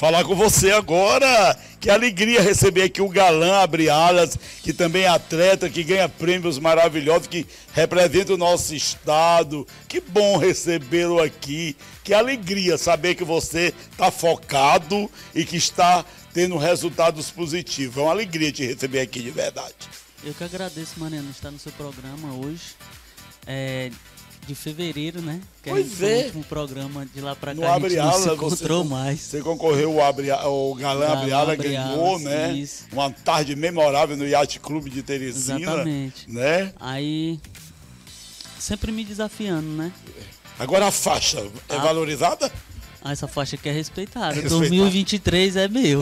falar com você agora. Que alegria receber aqui o Galã Abre Alas, que também é atleta, que ganha prêmios maravilhosos, que representa o nosso estado. Que bom recebê-lo aqui. Que alegria saber que você está focado e que está tendo resultados positivos. É uma alegria te receber aqui, de verdade. Eu que agradeço, Mariano, estar no seu programa hoje. De fevereiro, né? Que Pois é. é. O último programa de lá pra cá, No a gente Abre não Alas, se encontrou mais. Você concorreu, o Galã Abre Alas ganhou, Alas, né? isso. Uma tarde memorável no Yacht Clube de Teresina. Exatamente. Né? Aí, sempre me desafiando, né? Agora a faixa é valorizada? Essa faixa aqui é respeitada. É respeitada. 2023 é meu.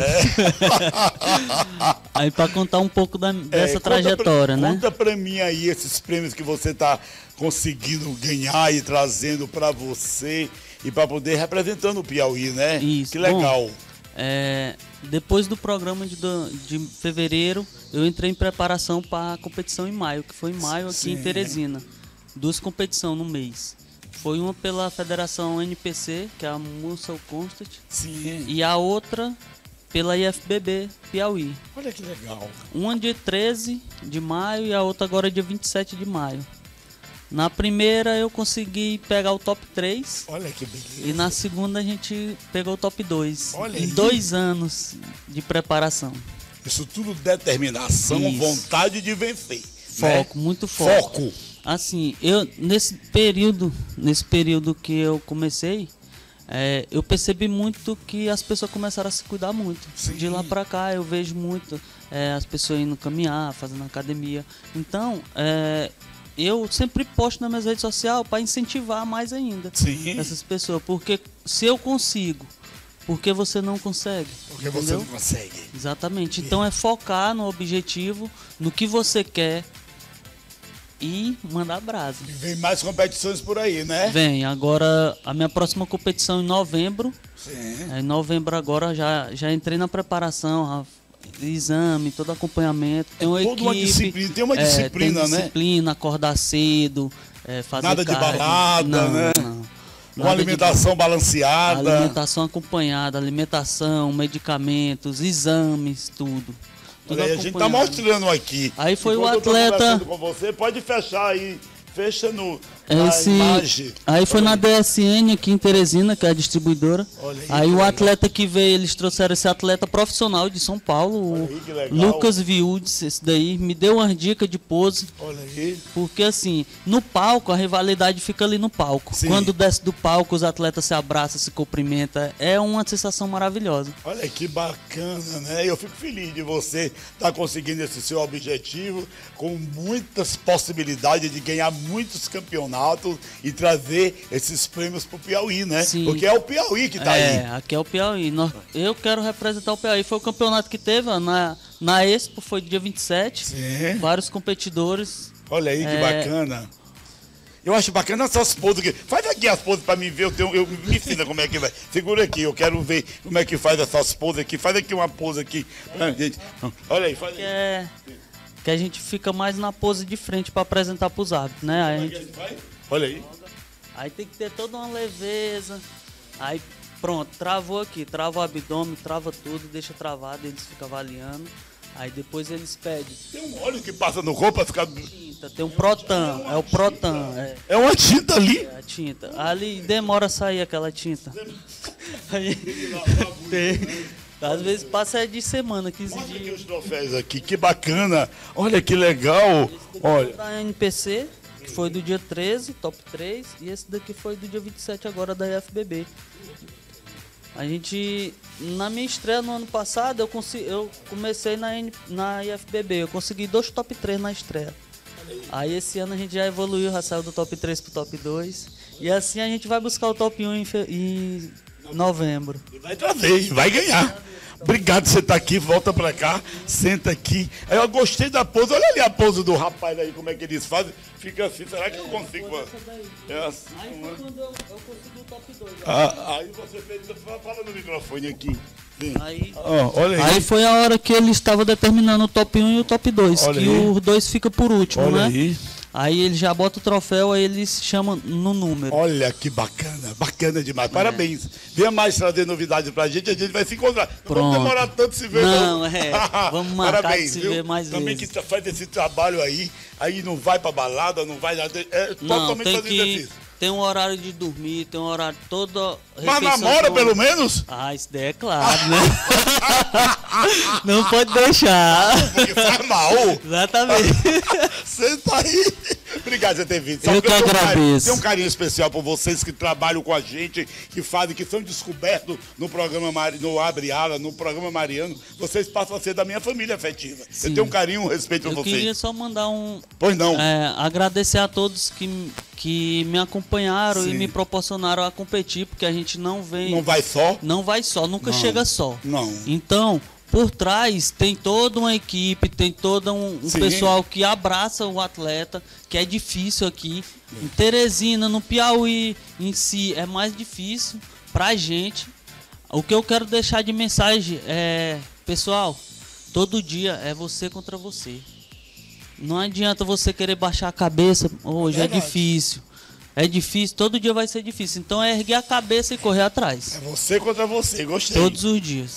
Aí pra contar um pouco dessa trajetória, né? Conta pra mim aí esses prêmios que você tá conseguindo ganhar e trazendo pra você e pra poder representando o Piauí, né? Isso. Que legal. Bom, depois do programa de fevereiro, eu entrei em preparação para a competição em maio, que foi em maio aqui Sim. em Teresina. 2 competições no mês. Foi uma pela Federação NPC, que é a Muscle Constant, Sim. e a outra pela IFBB Piauí. Olha que legal. Uma dia 13 de maio e a outra agora dia 27 de maio. Na primeira eu consegui pegar o top 3. Olha que beleza. E na segunda a gente pegou o top 2. Olha em aí. 2 anos de preparação. Isso tudo determinação, Isso. vontade de vencer. Foco, né? muito foco. Foco. Assim, eu nesse período que eu comecei, eu percebi muito que as pessoas começaram a se cuidar muito. Sim. De lá pra cá eu vejo muito as pessoas indo caminhar, fazendo academia. Então, eu sempre posto nas minhas redes sociais para incentivar mais ainda Sim. essas pessoas. Porque se eu consigo, por que você não consegue? Porque você Entendeu? não consegue. Exatamente. Então é focar no objetivo, no que você quer e mandar brasa. E vem mais competições por aí, né? Vem, agora a minha próxima competição em novembro. Sim. Em novembro agora já entrei na preparação, exame, todo acompanhamento. Tem uma Toda uma equipe, disciplina, tem uma disciplina, tem né? disciplina, acordar cedo, fazer Nada de cardio. balada, Não, né? não. Uma Nada de alimentação balanceada. alimentação acompanhada, alimentação, medicamentos, exames, tudo. Tudo Olha aí, a gente tá acompanhado. mostrando aqui. Aí foi Enquanto o eu tô atleta- conversando com você, pode fechar aí. Fecha na imagem. Aí foi na DSN aqui em Teresina, que é a distribuidora. Olha aí, Aí que o legal. atleta que veio, eles trouxeram esse atleta profissional de São Paulo, Olha o aí, que legal. Lucas Viudes, esse daí, me deu uma dica de pose. Olha aí. Porque assim, no palco, a rivalidade fica ali no palco. Sim. Quando desce do palco, os atletas se abraçam, se cumprimentam. É uma sensação maravilhosa. Olha que bacana, né? Eu fico feliz de você estar conseguindo esse seu objetivo, com muitas possibilidades de ganhar muitos campeonatos e trazer esses prêmios para o Piauí, né? Sim. Porque é o Piauí que está aí. Aqui é o Piauí. Eu quero representar o Piauí. Foi o campeonato que teve ó, na Expo, foi dia 27. Sim. Vários competidores. Olha aí que bacana. Eu acho bacana essas poses aqui. Faz aqui as poses para mim ver. Me ensina como é que vai. Segura aqui, eu quero ver como é que faz essas poses aqui. Faz aqui uma pose aqui pra gente. Olha aí, faz aí. Que a gente fica mais na pose de frente para apresentar para os árbitros, né? Aí, Olha aí. aí tem que ter toda uma leveza. Aí pronto, travou aqui, trava o abdômen, trava tudo, deixa travado, eles ficam avaliando. Aí depois eles pedem Tem um óleo que passa no corpo para ficar. tinta, tem um Protan, é o Protan, É uma tinta ali. é a tinta. Ali demora a sair aquela tinta. Aí, às vezes passa de semana, 15 Mostra aqui dias. os troféus aqui, que bacana. Olha que legal. Olha. Da NPC, que foi do dia 13, top 3, e esse daqui foi do dia 27 agora da IFBB. A gente, na minha estreia no ano passado, eu comecei na IFBB, eu consegui 2 top 3 na estreia. Aí esse ano a gente já evoluiu, já saiu do top 3 pro top 2, e assim a gente vai buscar o top 1 em novembro. Vai trazer, vai ganhar. Obrigado por você estar aqui, volta pra cá, senta aqui. Eu gostei da pose, olha ali a pose do rapaz aí, como é que eles fazem. Fica assim, será que eu consigo? É assim. Aí foi quando eu consegui o top 2. Aí você fez, fala no microfone aqui. Sim. Aí, Olha aí. aí foi a hora que ele estava determinando o top 1 e o top 2, Olha que aí. os dois fica por último, Olha né? aí. Aí ele já bota o troféu, aí ele se chama no número. Olha que bacana, bacana demais. Parabéns. Venha mais trazer novidades pra gente, a gente vai se encontrar. Não vamos demorar tanto se ver, não. Vamos marcar Parabéns, de se viu? ver mais Também vezes. que faz esse trabalho aí não vai pra balada, não vai nada. É Não, totalmente tem fazer que... exercício. Tem um horário de dormir, tem um horário todo... Mas namora pelo menos? Ah, isso daí é claro, né? Não pode deixar. Porque faz mal. Exatamente. Você tá aí. Obrigado por ter vindo. Eu que agradeço. Tem um carinho especial por vocês que trabalham com a gente, que fazem, que são descobertos no programa no Abre Ala, no programa Mariano. Vocês passam a ser da minha família afetiva. Sim. Eu tenho um carinho, um respeito por Eu vocês. queria só mandar Pois não. agradecer a todos que me acompanharam Sim. e me proporcionaram a competir, porque a gente não vem... Não vai só? Não vai só, nunca Não. chega só. Não. Então, por trás tem toda uma equipe, tem todo um Sim. pessoal que abraça o atleta, que é difícil aqui. Em Teresina, no Piauí em si, é mais difícil pra gente. O que eu quero deixar de mensagem é, pessoal, todo dia é você contra você. Não adianta você querer baixar a cabeça, hoje é difícil. É difícil, todo dia vai ser difícil. Então é erguer a cabeça e correr atrás. É você contra você, gostei. Todos os dias.